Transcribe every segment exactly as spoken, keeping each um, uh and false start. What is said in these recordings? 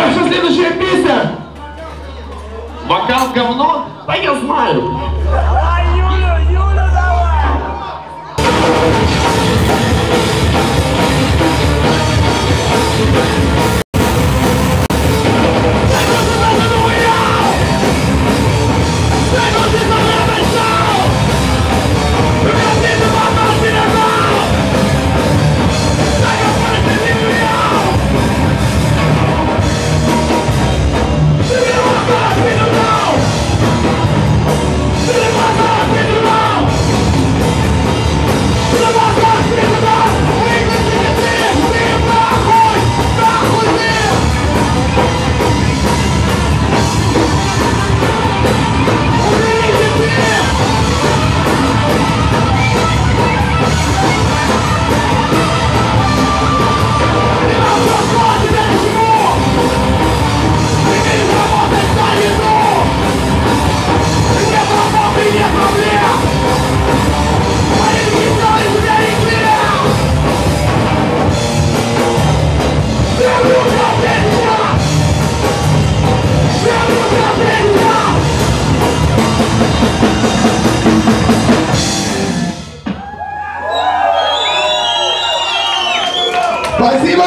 Наша следующая песня. Вокал говно? Да я знаю. Давай, Юля, Юля, давай! Спасибо!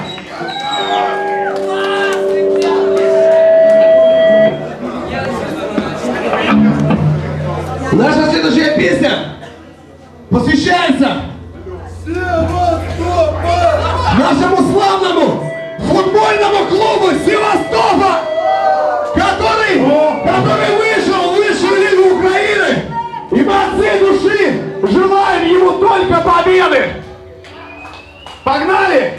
Наша следующая песня посвящается нашему славному футбольному клубу Севастополь, который, который вышел в высшую лигу Украины. И мы от всей души желаем ему только победы. Погнали!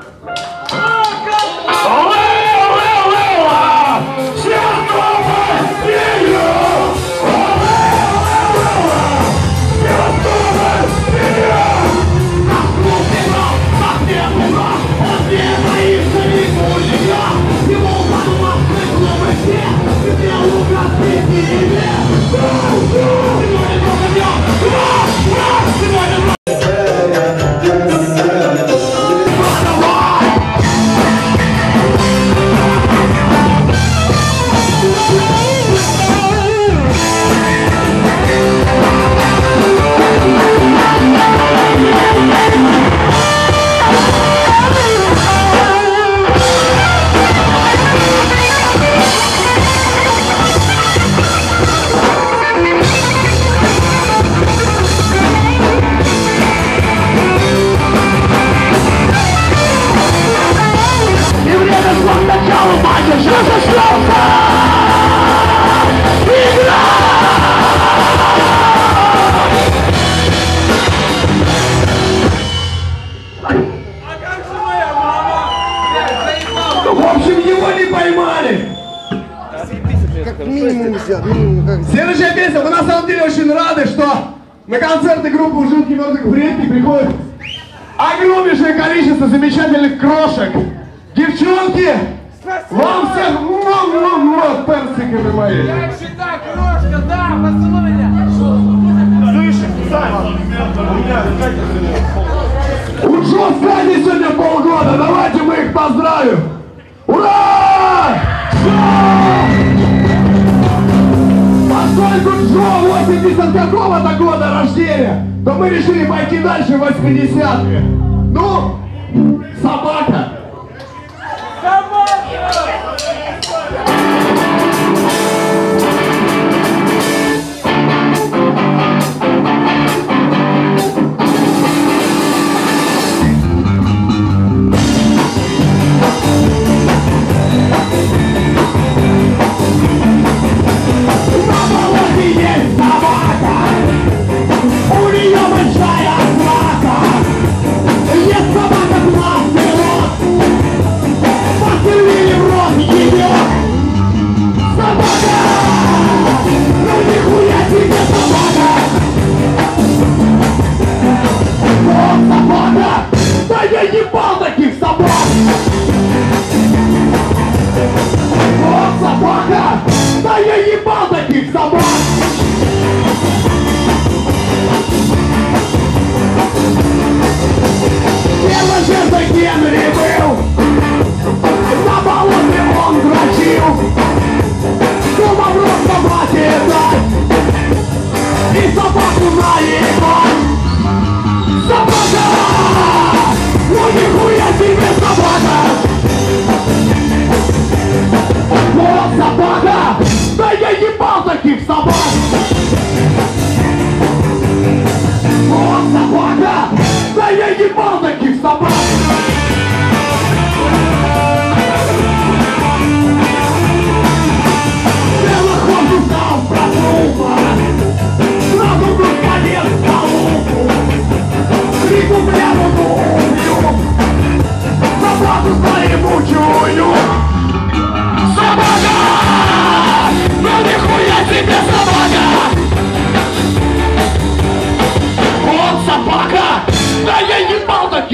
Следующая песня. Мы на самом деле очень рады, что на концерты группы «Жуткий мертвых вредки» приходит огромнейшее количество замечательных крошек. Девчонки, вам всех м-м-м, персиками мои. Как всегда, крошка, да, поцелуй меня. Слышишь, Сань? У Джо Скайни сегодня полгода, давайте мы их поздравим. Ура! Поскольку Джо восемьдесят какого-то года рождения, то мы решили пойти дальше в восьмидесятые. Ну, собака. Есть собака, классный рот.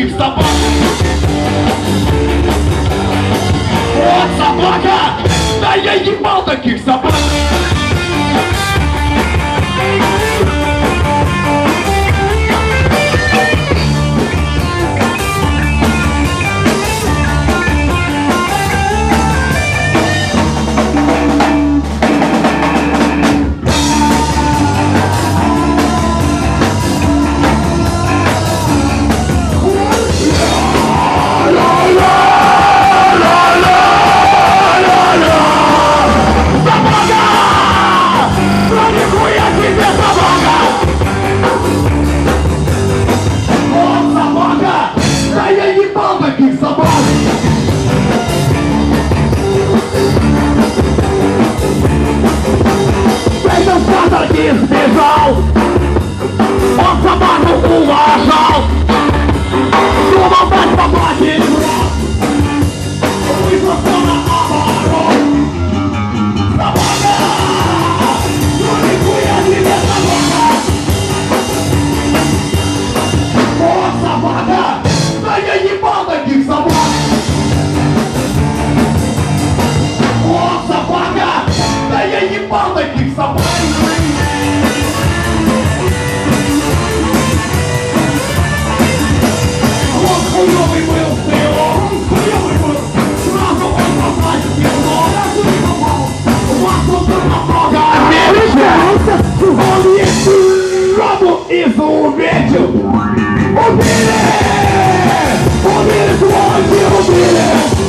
таких собак. Вот собака! Да я ебал таких собак! Сбежал, он собаку уважал, думал дать собаке рот, вышло все наоборот. Собака, ну нихуя себе собака. Вот собака, да я ебал таких собак. Вот собака, да я ебал таких собак. Хуёвый был стрелок, хуёвый был, сразу он попасть не мог. Вас тут намного меньше, он есть рабу и заувечил. Убили! Убили, сволочи, убили!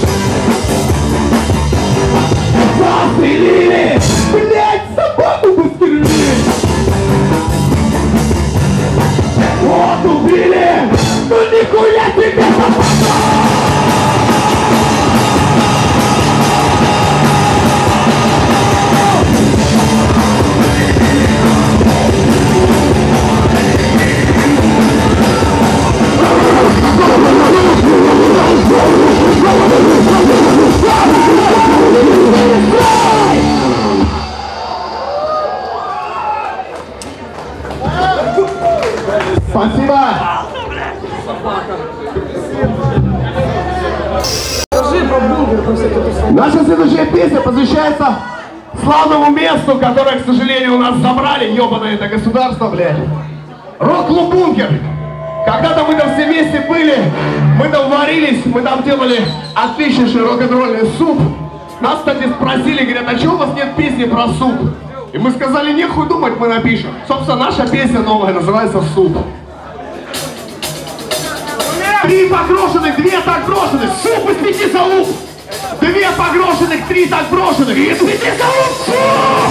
Застрелили! Блять, собаку пострелили! Вот убили! Ну нихуя тебе собака! Спасибо! Наша следующая песня посвящается славному месту, которое, к сожалению, у нас забрали, ебаное это государство, блядь. Рок-клуб «Бункер». Когда-то мы там все вместе были, мы там варились, мы там делали отличнейший рок-н-ролльный суп. Нас, кстати, спросили, говорят, а чего у вас нет песни про суп? И мы сказали, нехуй думать, мы напишем. Собственно, наша песня новая называется «Суп». Три погрошенных, две так брошенных, суп из пяти залуп. Две погрошенных, три так брошенных, из пяти залуп, суп!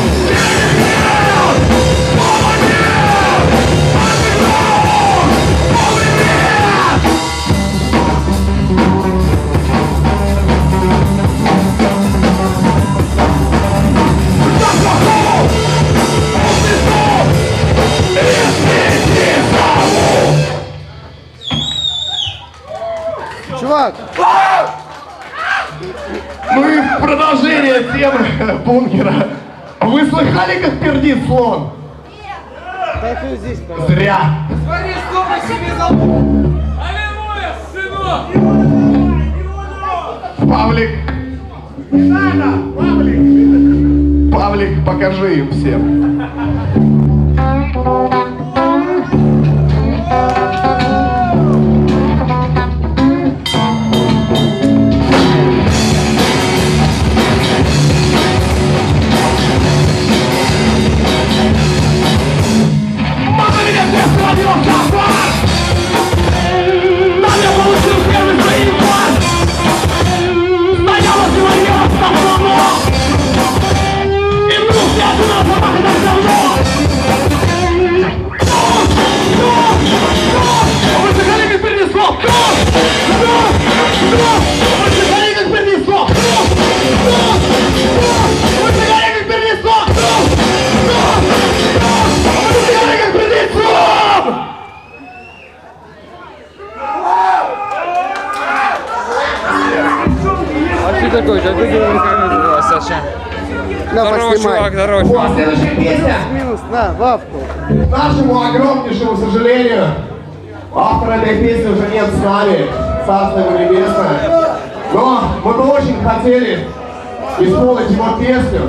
Чувак! Мы в продолжение темы бункера. Вы слыхали, как пердит слон? Кайфуй здесь, пожалуйста. Зря. Смотри, сколько себе залуп! Аллилуйя, сынок! Павлик. Не надо, Павлик. Павлик, покажи им всем. Такой, как ты говоришь, Саша. Здорово, чувак, здорово. Вот, следующая песня. Минус на лавку. К нашему огромнейшему сожалению, Автор этой песни уже нет с нами, Царство его небесное. Но мы бы очень хотели исполнить его песню.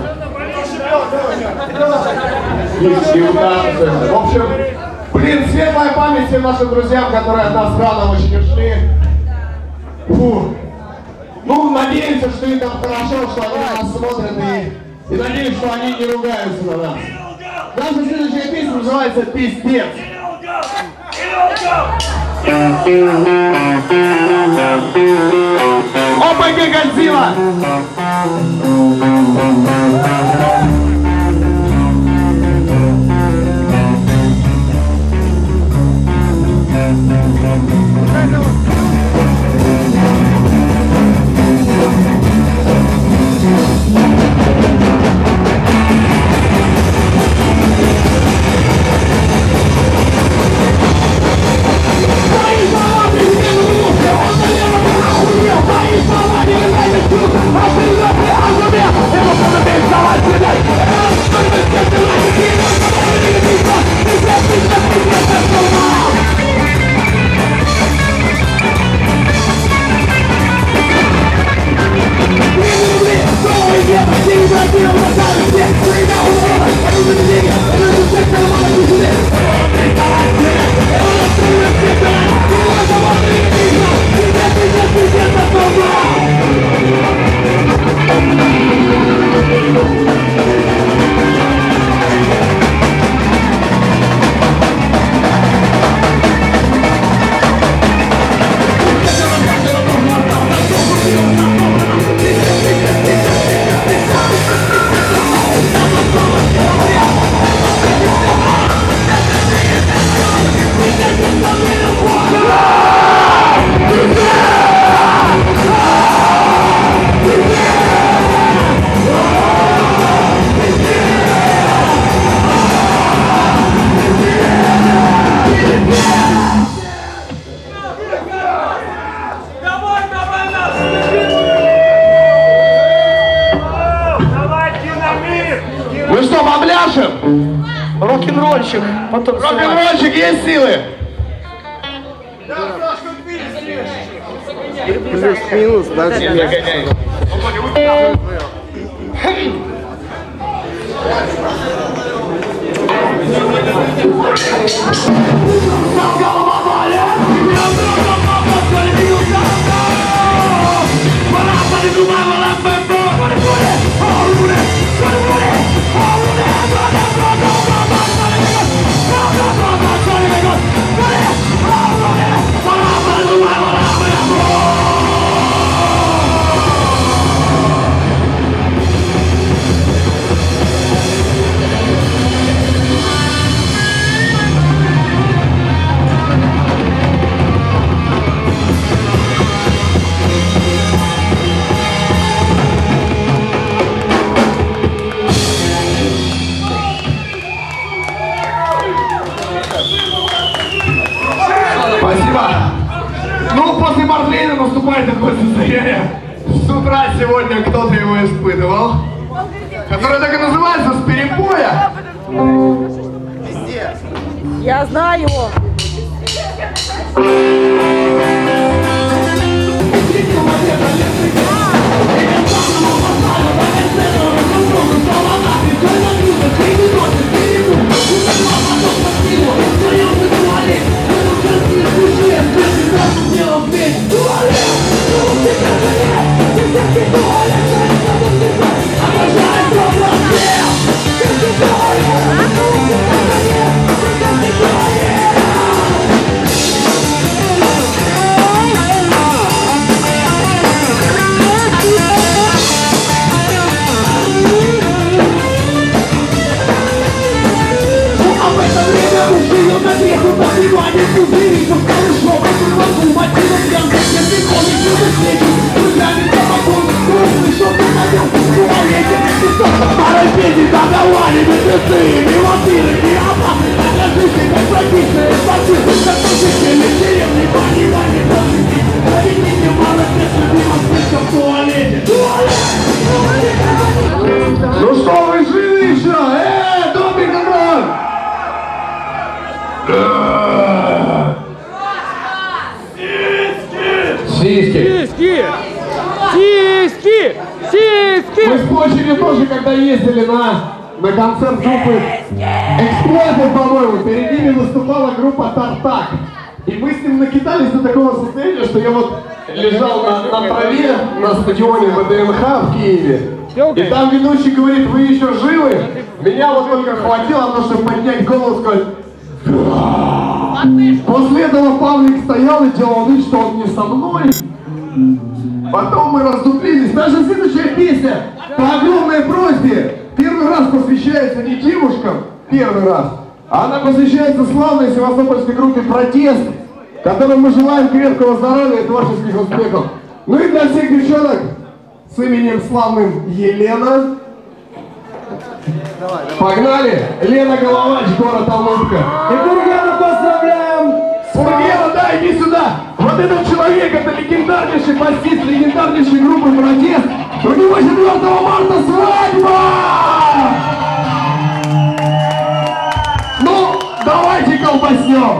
И, и в общем, блин, светлая память всем нашим друзьям, которые от нас рано очень ушли. Фу. Ну, надеемся, что им там хорошо, что они нас смотрят и, и надеюсь, что они не ругаются на нас. Наша следующая песня называется «Пиздец». ОПГ Годзилла! Ну что, бабляшем? Рок-н-ролльщик. Потом Рок-н-ролльщик, есть силы? Плюс-минус, да? Спасибо. Ну, после Бартлейна наступает такое состояние. С утра сегодня кто-то его испытывал. Которое так и называется «С перепоя». Я знаю его. Yeah. Мы с площади тоже, когда ездили на, на концерт группы Эксплойты, по-моему, перед ними выступала группа Тартак. И мы с ним накидались до такого состояния, что я вот лежал на, на траве на стадионе ВДНХ в Киеве. И там ведущий говорит: вы еще живы? Меня вот только хватило на то, чтобы поднять голову и сказать: после этого Павлик стоял и делал вид, что он не со мной. Потом мы раздуплились. Наша следующая песня по огромной просьбе первый раз посвящается не девушкам, первый раз, а она посвящается славной севастопольской группе «Протест», которым мы желаем крепкого здоровья и творческих успехов. Ну и для всех девчонок с именем славным Елена. Погнали! Лена Головач, город Алупка. И Бургена поздравляем! Бургена, да, иди сюда! Вот этот человек, это легендарнейший басист, легендарнейшей группы «Протест». У него четвёртого марта свадьба! Ну, давайте колбаснем!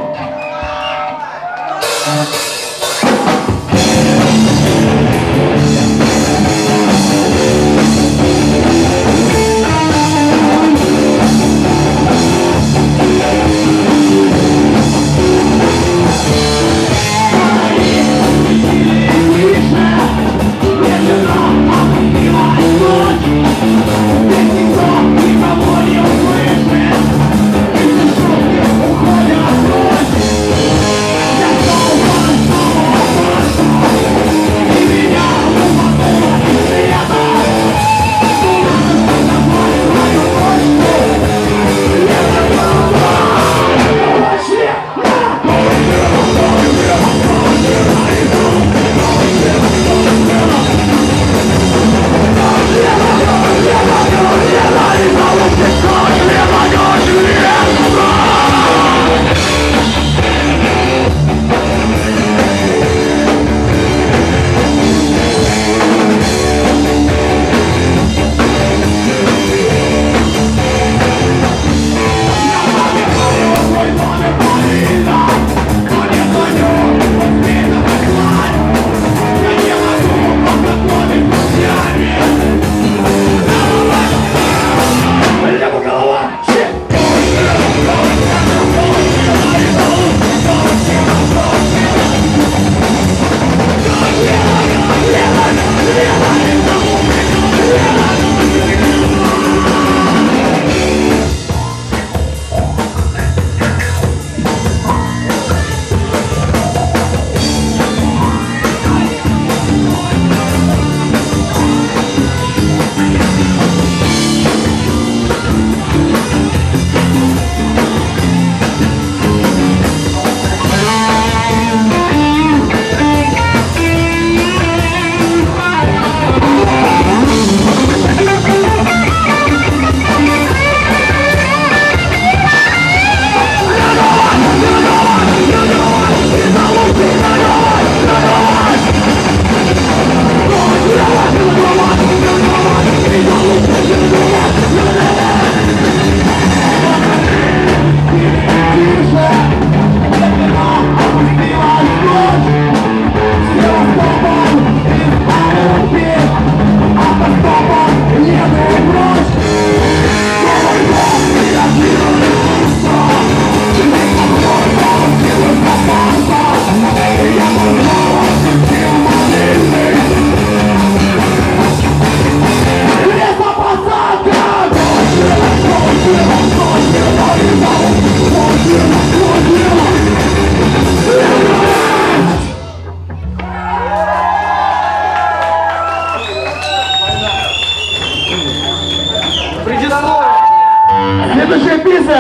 Следующая песня.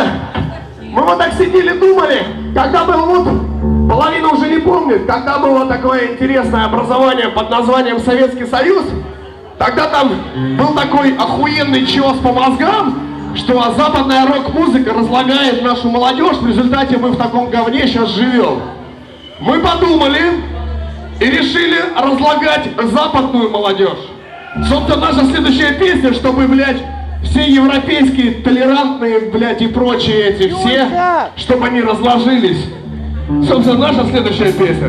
Мы вот так сидели, думали, когда было вот, половина уже не помнит, когда было такое интересное образование под названием Советский Союз, тогда там был такой охуенный чёс по мозгам, что западная рок-музыка разлагает нашу молодежь, в результате мы в таком говне сейчас живем. Мы подумали и решили разлагать западную молодежь. Собственно, наша следующая песня, чтобы, блядь, все европейские, толерантные, блядь, и прочие эти все, чтобы они разложились. Собственно, наша следующая песня.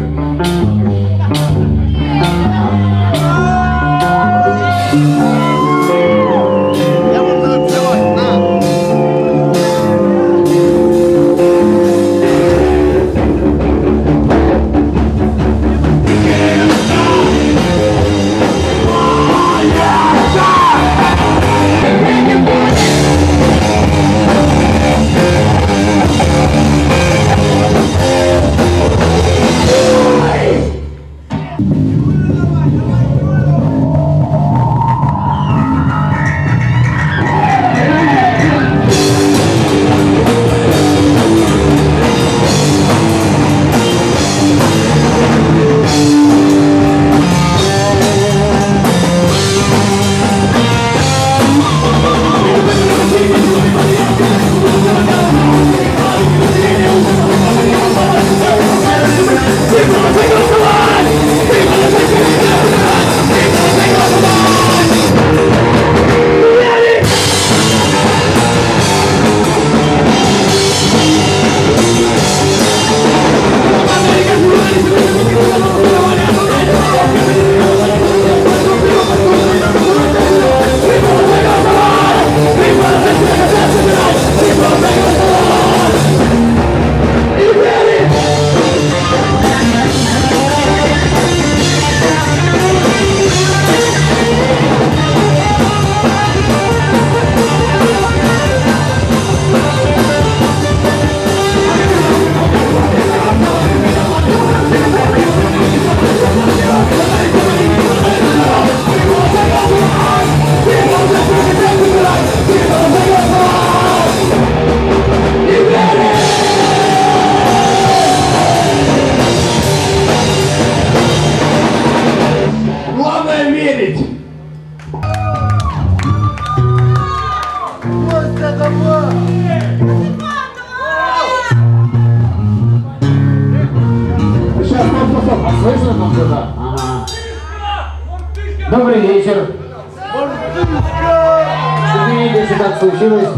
Сейчас, стоп, стоп, стоп. А слышно там сюда? Ага. Добрый вечер. Извините, если так случилось.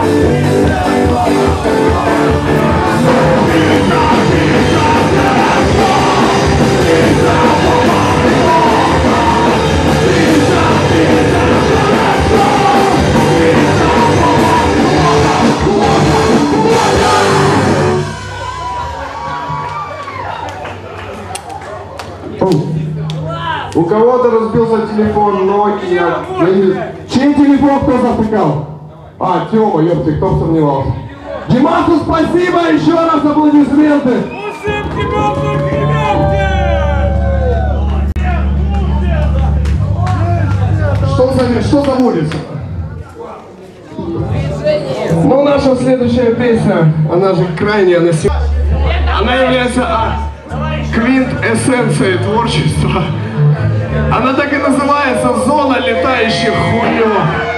У кого-то разбился телефон, Nokia. Чей телефон кто затыкал? А, Тёма, ёпты, кто бы сомневался. Димасу спасибо, еще раз аплодисменты. Что за, что за улица? Ну, наша следующая песня, она же крайне, она, она является а, квинтэссенцией творчества. Она так и называется «Зона летающих хуёв».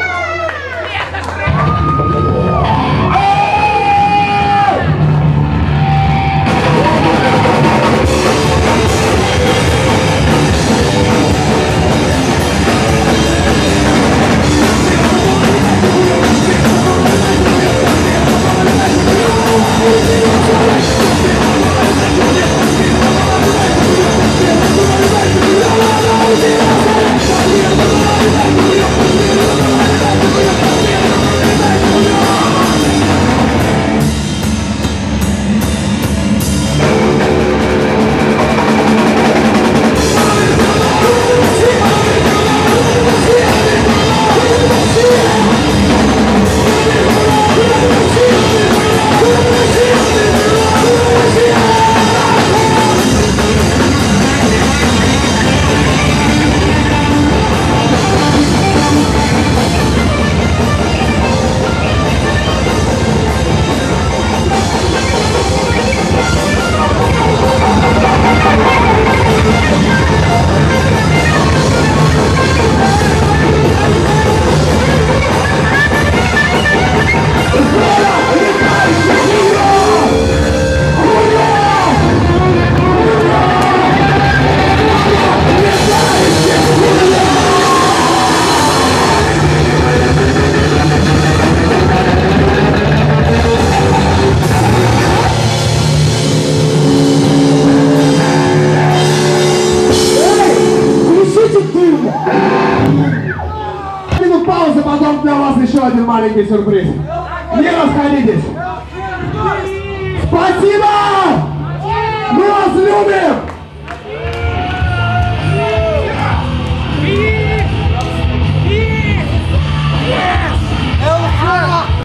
Пауза, потом для вас еще один маленький сюрприз. Не расходитесь. Спасибо! Мы вас любим!